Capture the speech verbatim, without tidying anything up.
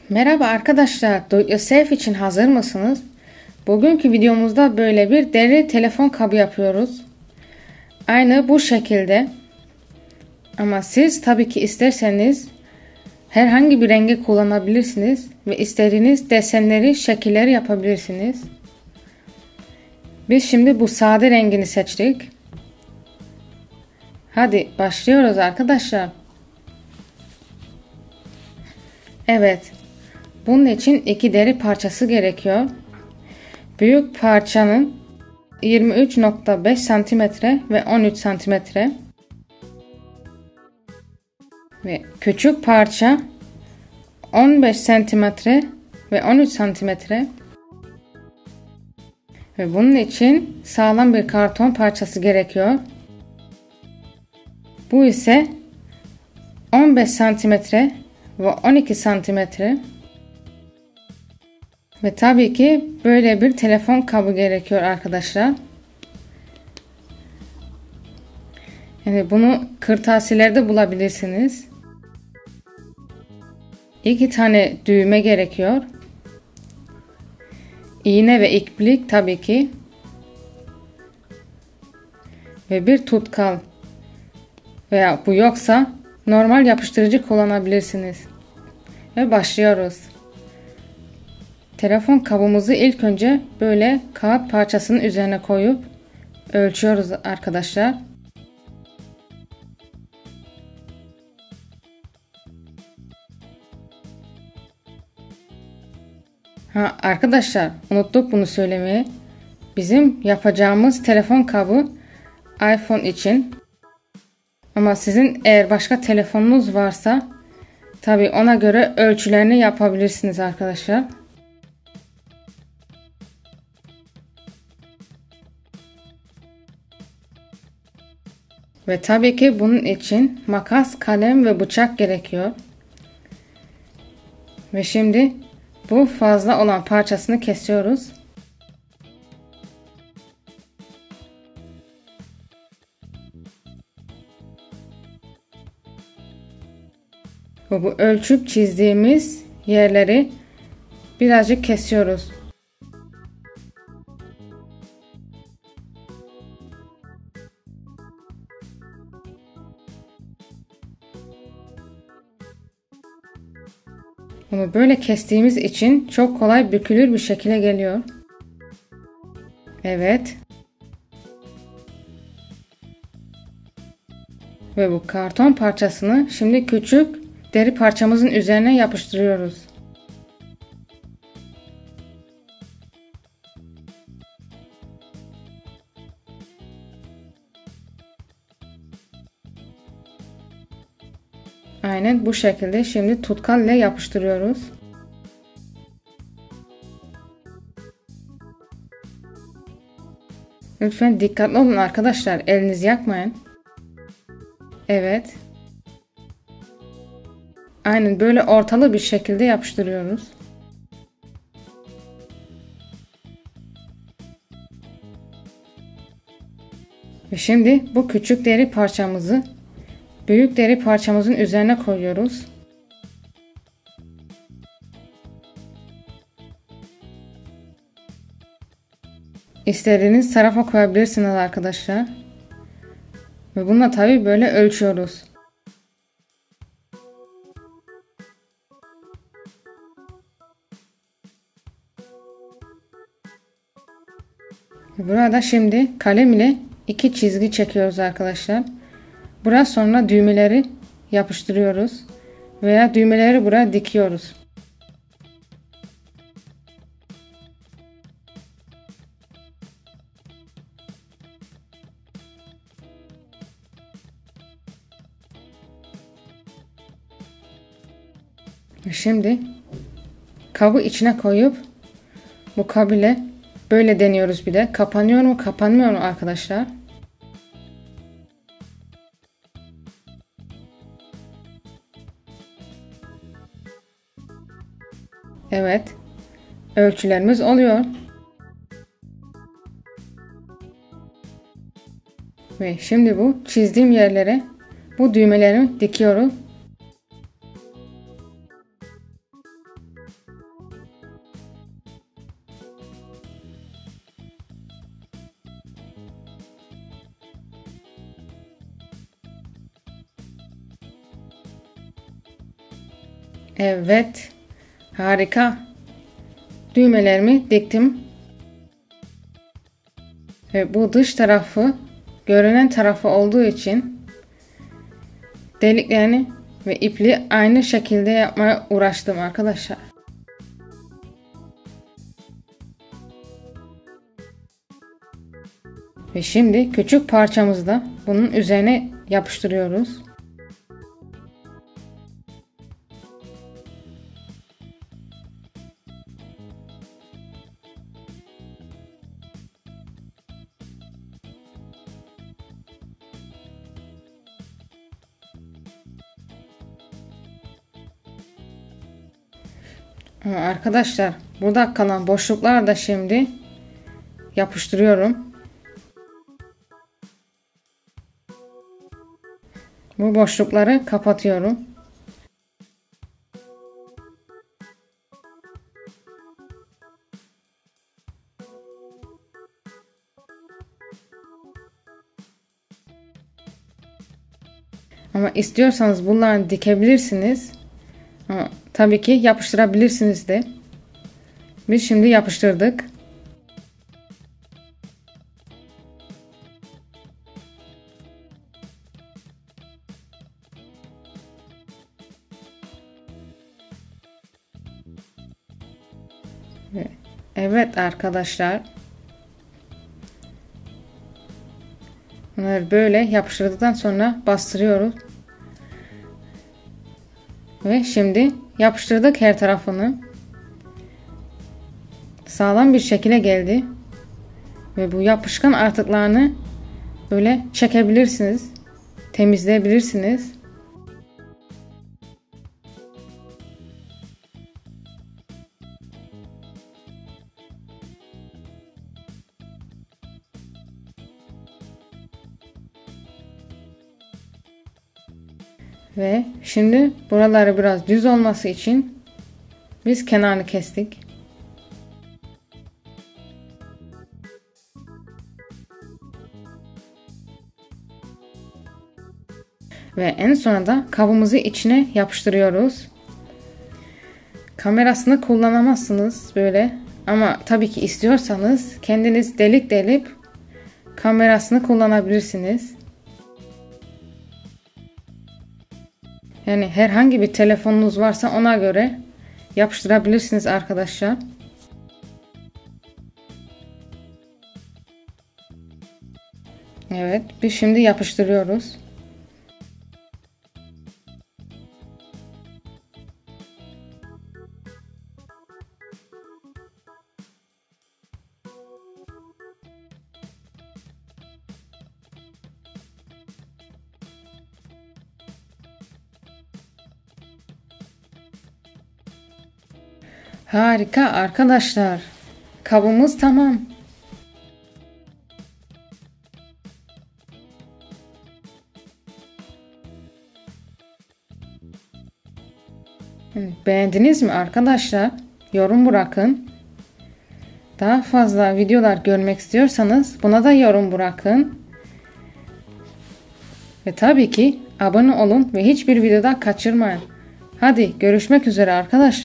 Merhaba arkadaşlar, Do It Yourself için hazır mısınız? Bugünkü videomuzda böyle bir deri telefon kabı yapıyoruz. Aynı bu şekilde. Ama siz tabii ki isterseniz herhangi bir rengi kullanabilirsiniz ve istediğiniz desenleri, şekilleri yapabilirsiniz. Biz şimdi bu sade rengini seçtik. Hadi başlıyoruz arkadaşlar. Evet. Bunun için iki deri parçası gerekiyor. Büyük parçanın yirmi üç nokta beş santimetre ve on üç santimetre. Ve küçük parça on beş santimetre ve on üç santimetre. Ve bunun için sağlam bir karton parçası gerekiyor. Bu ise on beş santimetre ve on iki santimetre. Ve tabii ki böyle bir telefon kabı gerekiyor arkadaşlar. Yani bunu kırtasiyelerde bulabilirsiniz. İki tane düğme gerekiyor. İğne ve iplik tabii ki. Ve bir tutkal. Veya bu yoksa normal yapıştırıcı kullanabilirsiniz. Ve başlıyoruz. Telefon kabımızı ilk önce böyle kağıt parçasının üzerine koyup ölçüyoruz arkadaşlar. Ha arkadaşlar, unuttuk bunu söylemeyi. Bizim yapacağımız telefon kabı iPhone için. Ama sizin eğer başka telefonunuz varsa tabii ona göre ölçülerini yapabilirsiniz arkadaşlar. Ve tabii ki bunun için makas, kalem ve bıçak gerekiyor. Ve şimdi bu fazla olan parçasını kesiyoruz. Ve bu ölçüp çizdiğimiz yerleri birazcık kesiyoruz. Bunu böyle kestiğimiz için çok kolay bükülür bir şekilde geliyor. Evet. Ve bu karton parçasını şimdi küçük deri parçamızın üzerine yapıştırıyoruz. Aynen bu şekilde şimdi tutkal ile yapıştırıyoruz. Lütfen dikkatli olun arkadaşlar, elinizi yakmayın. Evet. Aynen böyle ortalı bir şekilde yapıştırıyoruz. Ve şimdi bu küçük deri parçamızı büyük deri parçamızın üzerine koyuyoruz. İstediğiniz tarafa koyabilirsiniz arkadaşlar. Ve bununla tabii böyle ölçüyoruz. Burada şimdi kalem ile iki çizgi çekiyoruz arkadaşlar. Biraz sonra düğmeleri yapıştırıyoruz veya düğmeleri buraya dikiyoruz. Şimdi kabı içine koyup bu kabı ile böyle deniyoruz bir de. Kapanıyor mu kapanmıyor mu arkadaşlar? Evet. Ölçülerimiz oluyor. Ve şimdi bu çizdiğim yerlere bu düğmelerimi dikiyorum. Evet. Harika. Düğmelerimi diktim. Ve bu dış tarafı görünen tarafı olduğu için deliklerini ve ipliği aynı şekilde yapmaya uğraştım arkadaşlar. Ve şimdi küçük parçamızı da bunun üzerine yapıştırıyoruz. Ama arkadaşlar burada kalan boşluklar da şimdi yapıştırıyorum. Bu boşlukları kapatıyorum. Ama istiyorsanız bunları dikebilirsiniz. Ama tabii ki yapıştırabilirsiniz de. Biz şimdi yapıştırdık. Evet arkadaşlar. Bunları böyle yapıştırdıktan sonra bastırıyoruz. Ve şimdi yapıştırdık her tarafını. Sağlam bir şekilde geldi. Ve bu yapışkan artıklarını böyle çekebilirsiniz. Temizleyebilirsiniz. Ve şimdi buraları biraz düz olması için biz kenarını kestik. Ve en sonunda da kabımızı içine yapıştırıyoruz. Kamerasını kullanamazsınız böyle. Ama tabii ki istiyorsanız kendiniz delik delip kamerasını kullanabilirsiniz. Yani herhangi bir telefonunuz varsa ona göre yapıştırabilirsiniz arkadaşlar. Evet, biz şimdi yapıştırıyoruz. Harika arkadaşlar. Kabımız tamam. Beğendiniz mi arkadaşlar? Yorum bırakın. Daha fazla videolar görmek istiyorsanız buna da yorum bırakın. Ve tabii ki abone olun ve hiçbir videoda kaçırmayın. Hadi görüşmek üzere arkadaşlar.